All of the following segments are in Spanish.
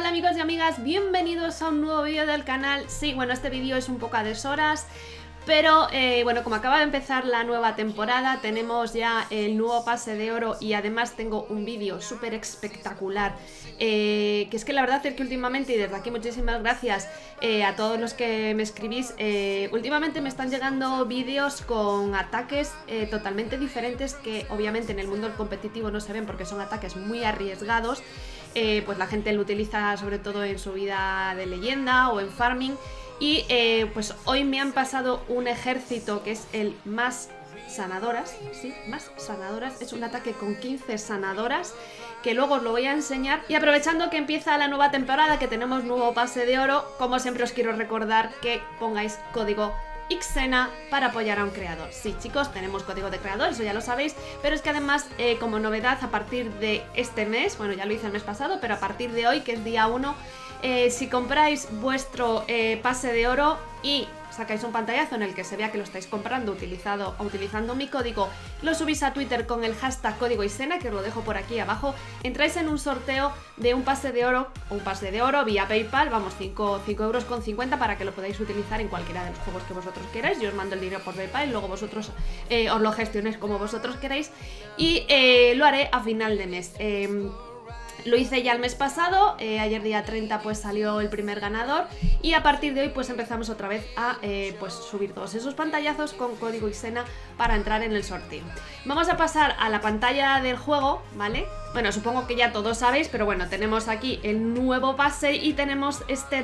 Hola amigos y amigas, bienvenidos a un nuevo vídeo del canal. Sí, bueno, este vídeo es un poco a deshoras, pero bueno, como acaba de empezar la nueva temporada, tenemos ya el nuevo pase de oro y además tengo un vídeo súper espectacular. Que es que la verdad es que últimamente, y desde aquí muchísimas gracias a todos los que me escribís, últimamente me están llegando vídeos con ataques totalmente diferentes que obviamente en el mundo del competitivo no se ven porque son ataques muy arriesgados. Pues la gente lo utiliza sobre todo en su vida de leyenda o en farming. Y pues hoy me han pasado un ejército que es el más sanadoras, sí, más sanadoras, es un ataque con 15 sanadoras que luego os lo voy a enseñar. Y aprovechando que empieza la nueva temporada, que tenemos nuevo pase de oro, como siempre os quiero recordar que pongáis código Ixena para apoyar a un creador. Sí, chicos, tenemos código de creador, eso ya lo sabéis, pero es que además, como novedad, a partir de este mes, bueno, ya lo hice el mes pasado, pero a partir de hoy, que es día 1, si compráis vuestro pase de oro y sacáis un pantallazo en el que se vea que lo estáis comprando utilizando mi código, lo subís a Twitter con el hashtag código Ixena, que os lo dejo por aquí abajo, entráis en un sorteo de un pase de oro, vía PayPal, vamos, 5,50 € para que lo podáis utilizar en cualquiera de los juegos que vosotros queráis. Yo os mando el dinero por PayPal y luego vosotros os lo gestionéis como vosotros queráis, y lo haré a final de mes. Lo hice ya el mes pasado, ayer día 30 pues salió el primer ganador, y a partir de hoy pues empezamos otra vez a pues subir todos esos pantallazos con código Ixena para entrar en el sorteo. Vamos a pasar a la pantalla del juego, ¿vale? Bueno, supongo que ya todos sabéis, pero bueno, tenemos aquí el nuevo pase y tenemos este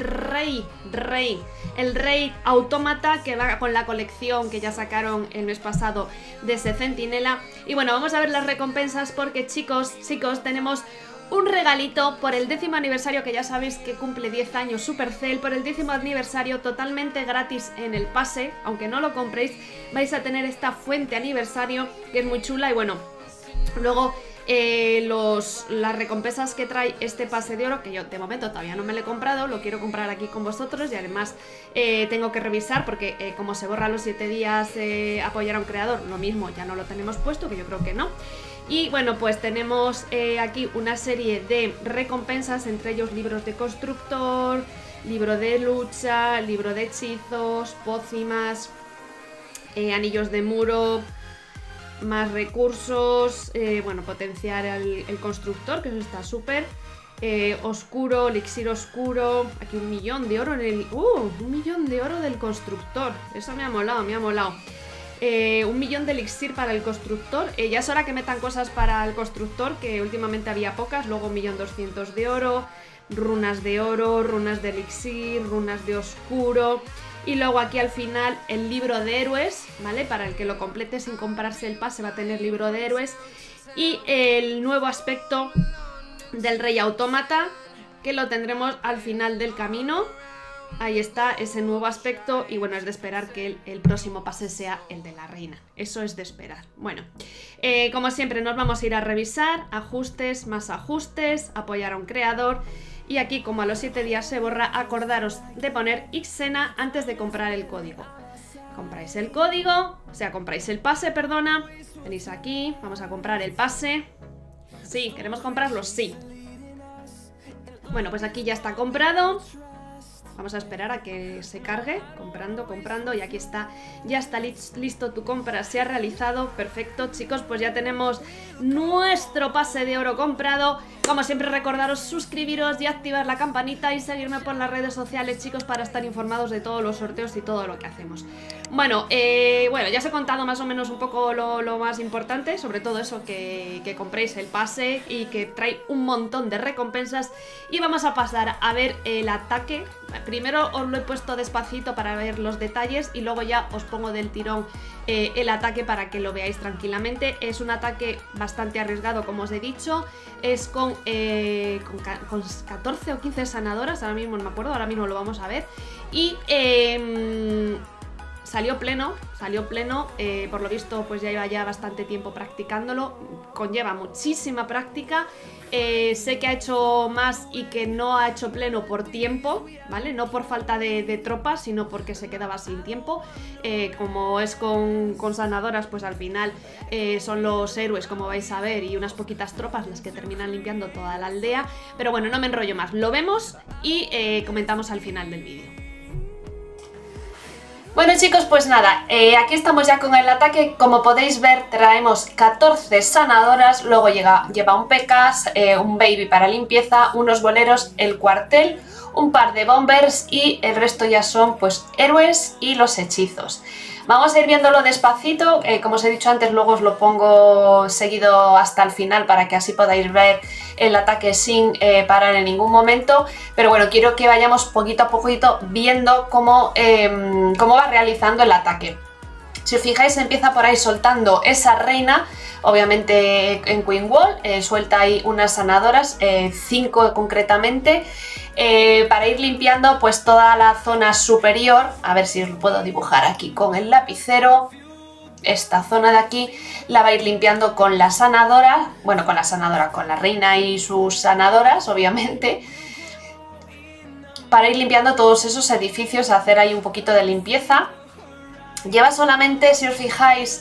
el rey autómata que va con la colección que ya sacaron el mes pasado de ese centinela. Y bueno, vamos a ver las recompensas porque chicos, tenemos un regalito por el 10º aniversario, que ya sabéis que cumple 10 años Supercell. Por el 10º aniversario totalmente gratis en el pase, aunque no lo compréis, vais a tener esta fuente aniversario que es muy chula. Y bueno, luego las recompensas que trae este pase de oro, que yo de momento todavía no me lo he comprado, lo quiero comprar aquí con vosotros, y además tengo que revisar porque como se borra los 7 días apoyar a un creador, lo mismo ya no lo tenemos puesto, que yo creo que no. Y bueno, pues tenemos aquí una serie de recompensas, entre ellos libros de constructor, libro de lucha, libro de hechizos, pócimas, anillos de muro, más recursos, bueno, potenciar el constructor, que eso está súper, oscuro, elixir oscuro, aquí 1 millón de oro en el... 1 millón de oro del constructor, eso me ha molado, 1 millón de elixir para el constructor. Ya es hora que metan cosas para el constructor, que últimamente había pocas. Luego 1.200.000 de oro, runas de elixir, runas de oscuro. Y luego aquí al final el libro de héroes, ¿vale? Para el que lo complete sin comprarse el pase va a tener libro de héroes. Y el nuevo aspecto del rey autómata, que lo tendremos al final del camino. Ahí está ese nuevo aspecto, y bueno, es de esperar que el próximo pase sea el de la reina. Eso es de esperar. Bueno, como siempre nos vamos a ir a revisar, ajustes, más ajustes, apoyar a un creador. Y aquí, como a los 7 días se borra, acordaros de poner Ixena antes de comprar el código. Compráis el código, o sea, compráis el pase, perdona. Venís aquí, vamos a comprar el pase. Sí, ¿queremos comprarlo? Sí. Bueno, pues aquí ya está comprado. Vamos a esperar a que se cargue, comprando, y aquí está, ya está listo tu compra, se ha realizado, perfecto chicos, pues ya tenemos nuestro pase de oro comprado. Como siempre, recordaros suscribiros y activar la campanita y seguirme por las redes sociales, chicos, para estar informados de todos los sorteos y todo lo que hacemos. Bueno, ya os he contado más o menos un poco lo más importante, sobre todo eso, que compréis el pase y que trae un montón de recompensas. Y vamos a pasar a ver el ataque. Primero os lo he puesto despacito para ver los detalles y luego ya os pongo del tirón el ataque para que lo veáis tranquilamente. Es un ataque bastante arriesgado, como os he dicho. Es con 14 o 15 sanadoras, ahora mismo no me acuerdo, ahora mismo lo vamos a ver. Y salió pleno, por lo visto pues ya lleva ya bastante tiempo practicándolo, conlleva muchísima práctica. Sé que ha hecho más y que no ha hecho pleno por tiempo, ¿vale? No por falta de tropas, sino porque se quedaba sin tiempo. Como es con sanadoras, pues al final son los héroes, como vais a ver, y unas poquitas tropas las que terminan limpiando toda la aldea. Pero bueno, no me enrollo más, lo vemos y comentamos al final del vídeo. Bueno chicos, pues nada, aquí estamos ya con el ataque. Como podéis ver, traemos 14 sanadoras, luego lleva un P.K.s, un baby para limpieza, unos boleros, el cuartel, un par de bombers y el resto ya son pues héroes y los hechizos. Vamos a ir viéndolo despacito, como os he dicho antes, luego os lo pongo seguido hasta el final para que así podáis ver el ataque sin parar en ningún momento. Pero bueno, quiero que vayamos poquito a poquito viendo cómo va realizando el ataque. Si os fijáis, empieza por ahí soltando esa reina, obviamente en Queen Wall, suelta ahí unas sanadoras, 5 concretamente, para ir limpiando pues toda la zona superior. A ver si os lo puedo dibujar aquí con el lapicero. Esta zona de aquí la va a ir limpiando con la sanadora, bueno, con la reina y sus sanadoras, obviamente, para ir limpiando todos esos edificios, hacer ahí un poquito de limpieza. Lleva solamente, si os fijáis,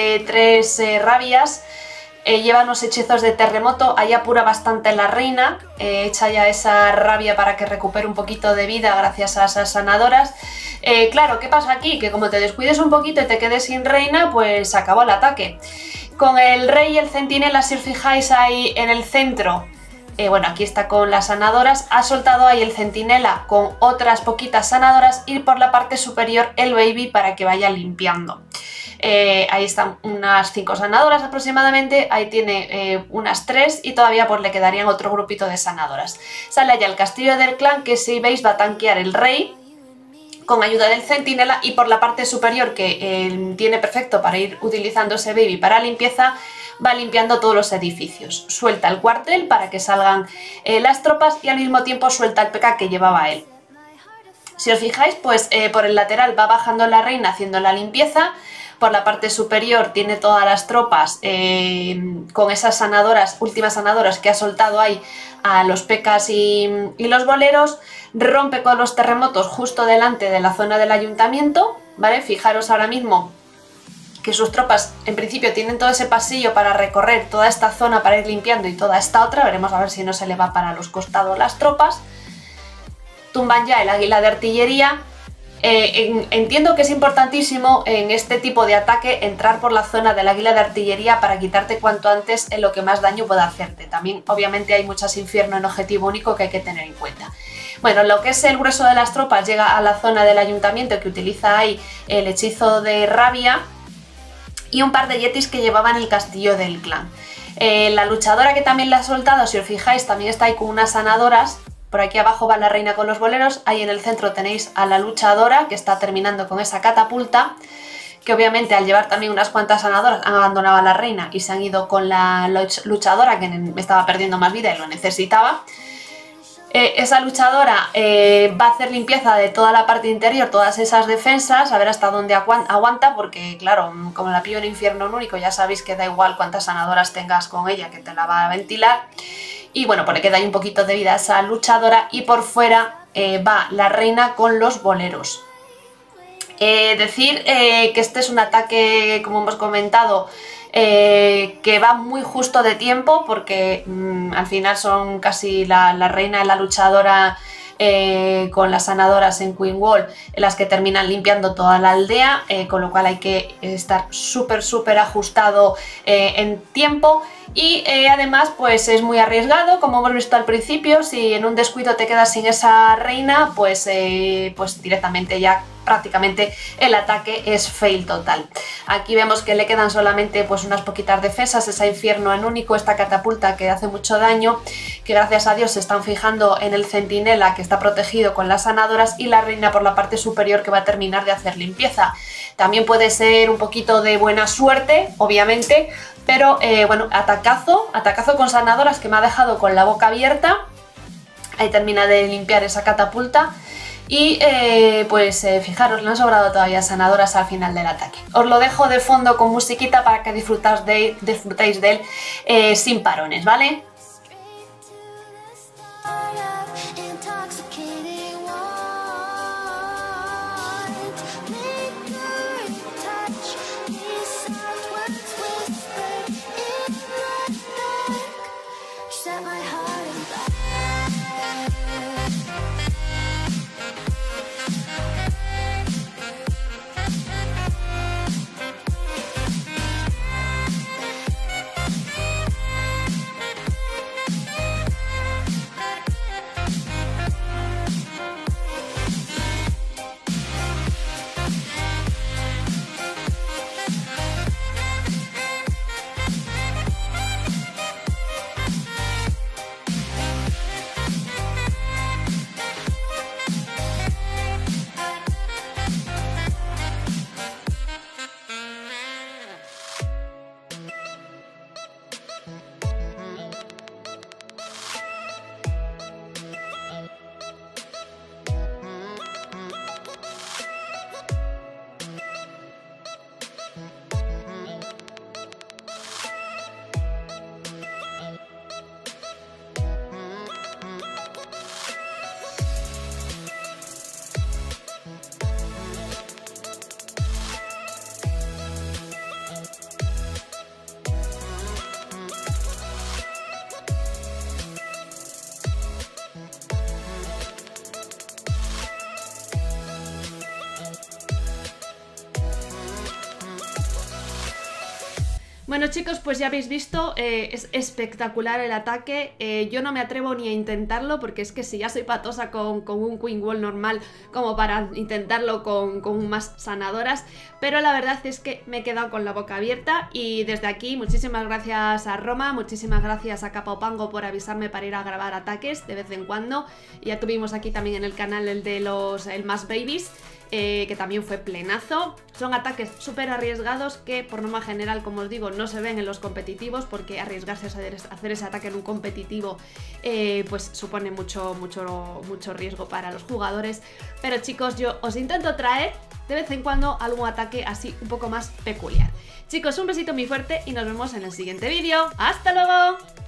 3 rabias. Lleva unos hechizos de terremoto, ahí apura bastante la reina, echa ya esa rabia para que recupere un poquito de vida gracias a esas sanadoras. Claro, ¿qué pasa aquí? Que como te descuides un poquito y te quedes sin reina, pues acabó el ataque. Con el rey y el centinela, si os fijáis ahí en el centro, bueno, aquí está con las sanadoras, ha soltado ahí el centinela con otras poquitas sanadoras y por la parte superior el baby para que vaya limpiando. Ahí están unas 5 sanadoras aproximadamente, ahí tiene unas 3 y todavía pues le quedarían otro grupito de sanadoras. Sale allá el castillo del clan, que si veis va a tanquear el rey con ayuda del centinela, y por la parte superior, que tiene perfecto para ir utilizando ese baby para limpieza, va limpiando todos los edificios. Suelta el cuartel para que salgan las tropas y al mismo tiempo suelta el P.K. que llevaba él. Si os fijáis, pues por el lateral va bajando la reina haciendo la limpieza. Por la parte superior tiene todas las tropas con esas sanadoras, últimas sanadoras que ha soltado ahí a los P.K.s y los boleros. Rompe con los terremotos justo delante de la zona del ayuntamiento, ¿vale? Fijaros ahora mismo que sus tropas en principio tienen todo ese pasillo para recorrer toda esta zona para ir limpiando y toda esta otra. Veremos a ver si no se le va para los costados las tropas. Tumban ya el águila de artillería. Entiendo que es importantísimo en este tipo de ataque entrar por la zona del águila de artillería para quitarte cuanto antes en lo que más daño pueda hacerte. También obviamente hay muchas infierno en objetivo único que hay que tener en cuenta. Bueno, lo que es el grueso de las tropas llega a la zona del ayuntamiento, que utiliza ahí el hechizo de rabia y un par de yetis que llevaban el castillo del clan. La luchadora, que también la ha soltado, si os fijáis, también está ahí con unas sanadoras. Por aquí abajo va la reina con los boleros, ahí en el centro tenéis a la luchadora que está terminando con esa catapulta, que obviamente al llevar también unas cuantas sanadoras han abandonado a la reina y se han ido con la luchadora, que estaba perdiendo más vida y lo necesitaba. Esa luchadora va a hacer limpieza de toda la parte interior, todas esas defensas, a ver hasta dónde aguanta, porque claro, como la pillo en infierno único, ya sabéis que da igual cuántas sanadoras tengas con ella, que te la va a ventilar. Y bueno, pues le queda ahí un poquito de vida a esa luchadora, y por fuera va la reina con los boleros. Decir que este es un ataque, como hemos comentado, que va muy justo de tiempo, porque al final son casi la reina y la luchadora con las sanadoras en Queen Wall las que terminan limpiando toda la aldea, con lo cual hay que estar súper ajustado en tiempo. Y además pues es muy arriesgado, como hemos visto al principio. Si en un descuido te quedas sin esa reina, pues directamente ya prácticamente el ataque es fail total. Aquí vemos que le quedan solamente pues unas poquitas defensas, esa infierno en único, esta catapulta que hace mucho daño, que gracias a Dios se están fijando en el centinela, que está protegido con las sanadoras, y la reina por la parte superior, que va a terminar de hacer limpieza. También puede ser un poquito de buena suerte, obviamente, pero bueno, atacazo con sanadoras que me ha dejado con la boca abierta. Ahí termina de limpiar esa catapulta. Y pues fijaros, le han sobrado todavía sanadoras al final del ataque. Os lo dejo de fondo con musiquita para que disfrutéis de él sin parones, ¿vale? Bueno chicos, pues ya habéis visto, es espectacular el ataque. Yo no me atrevo ni a intentarlo porque es que si ya soy patosa con un Queen Wall normal como para intentarlo con más sanadoras, pero la verdad es que me he quedado con la boca abierta. Y desde aquí muchísimas gracias a Roma, muchísimas gracias a Capopango por avisarme para ir a grabar ataques de vez en cuando. Ya tuvimos aquí también en el canal el de el Más Babies, que también fue plenazo. Son ataques súper arriesgados que por norma general, como os digo, no se ven en los competitivos, porque arriesgarse a hacer ese ataque en un competitivo pues supone mucho riesgo para los jugadores. Pero chicos, yo os intento traer de vez en cuando algún ataque así un poco más peculiar. Chicos, un besito muy fuerte y nos vemos en el siguiente vídeo. ¡Hasta luego!